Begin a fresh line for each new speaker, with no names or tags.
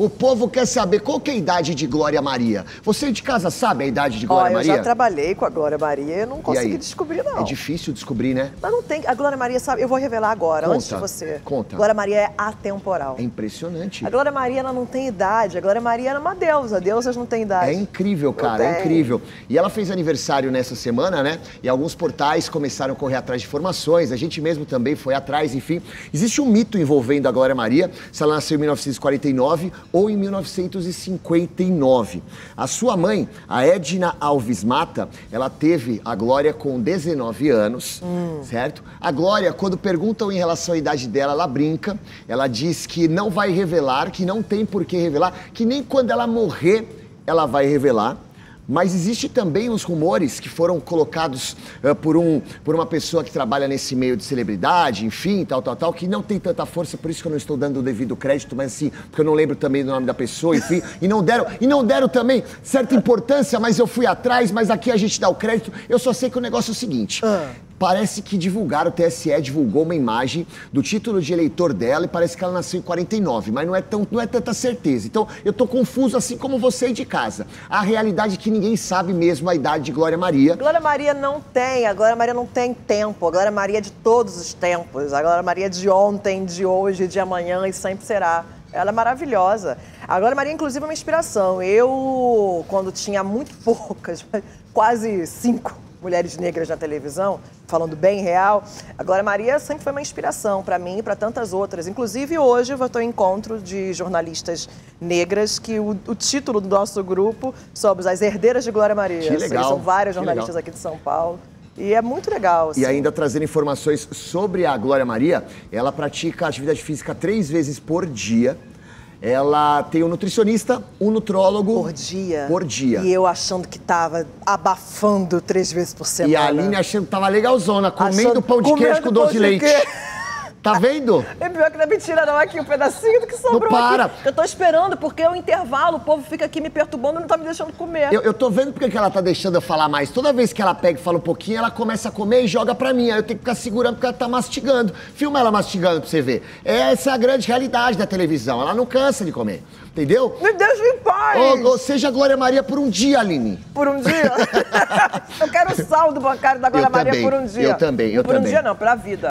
O povo quer saber qual que é a idade de Glória Maria. Você de casa sabe a idade de Glória Maria?
Eu já trabalhei com a Glória Maria e não consegui descobrir, não.
É difícil descobrir, né?
Mas não tem... A Glória Maria, sabe... Eu vou revelar agora, antes de você.
Conta.
Glória Maria é atemporal.
É impressionante.
A Glória Maria, ela não tem idade. A Glória Maria era uma deusa. Deusas não têm idade.
É incrível, cara, é incrível. E ela fez aniversário nessa semana, né? E alguns portais começaram a correr atrás de informações. A gente mesmo também foi atrás, enfim. Existe um mito envolvendo a Glória Maria, se ela nasceu em 1949 ou em 1959. A sua mãe, a Edna Alves Mata, ela teve a Glória com 19 anos, certo? A Glória, quando perguntam em relação à idade dela, ela brinca. Ela diz que não vai revelar, que não tem por que revelar, que nem quando ela morrer, ela vai revelar. Mas existe também os rumores que foram colocados por uma pessoa que trabalha nesse meio de celebridade, enfim, tal, que não tem tanta força, por isso que eu não estou dando o devido crédito, mas assim, porque eu não lembro também do nome da pessoa, enfim, e não deram também certa importância, mas eu fui atrás, mas aqui a gente dá o crédito. Eu só sei que o negócio é o seguinte, parece que divulgaram, o TSE divulgou uma imagem do título de eleitor dela e parece que ela nasceu em 49, mas não é tanta certeza. Então, eu tô confuso assim como você aí de casa. A realidade é que ninguém sabe mesmo a idade de Glória Maria.
Glória Maria não tem, a Glória Maria não tem tempo. A Glória Maria é de todos os tempos. A Glória Maria é de ontem, de hoje, de amanhã e sempre será. Ela é maravilhosa. A Glória Maria, inclusive, é uma inspiração. Eu, quando tinha muito poucas, quase 5 mulheres negras na televisão, falando bem real, a Glória Maria sempre foi uma inspiração para mim e para tantas outras. Inclusive, hoje eu vou ter um encontro de jornalistas negras que o título do nosso grupo somos As Herdeiras de Glória Maria.
Que legal.
São várias jornalistas aqui de São Paulo. E é muito legal. Assim.
E ainda trazendo informações sobre a Glória Maria, ela pratica atividade física 3 vezes por dia. Ela tem um nutricionista, um nutrólogo...
Por dia?
Por dia.
E eu achando que tava abafando 3 vezes por semana.
E a Aline achando que tava legalzona, comendo pão de queijo com doce de leite. Tá vendo?
É pior que não é mentira não, aqui um pedacinho do que sobrou
não para.
Aqui. Eu tô esperando, porque é o intervalo, o povo fica aqui me perturbando e não tá me deixando comer.
Eu tô vendo porque que ela tá deixando eu falar mais. Toda vez que ela pega e fala um pouquinho, ela começa a comer e joga pra mim. Aí eu tenho que ficar segurando porque ela tá mastigando. Filma ela mastigando pra você ver. Essa é a grande realidade da televisão. Ela não cansa de comer, entendeu?
Me deixa em paz!
Ou seja, Glória Maria por um dia, Aline.
Por um dia? Eu quero o saldo bancário da Glória Maria por um dia.
Eu também.
Por um dia não, pra vida.